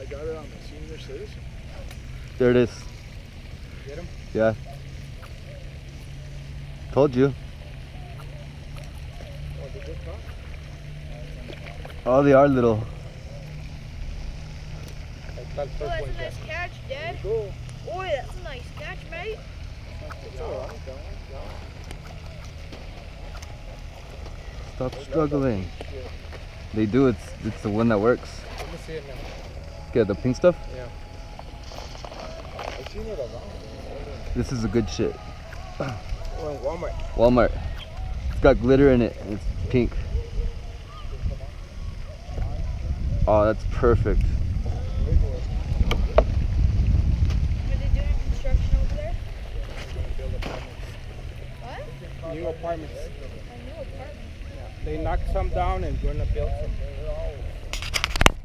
got it on the senior citizen. There it is. Get him? Yeah. Told you. Oh, the good caught? Oh, they are little. Oh, that's a nice catch, Dad. Cool. Boy, that's a nice catch, mate. It's alright. Stop struggling. They do. It's the one that works. Let me see it now. Get the pink stuff. Yeah. I've seen it around. This is a good shit. Oh, in Walmart. Walmart. It's got glitter in it. It's pink. Oh, that's perfect. Are they doing construction over there? What? New apartments. A new apartment. Yeah. They knocked some down and going to build some.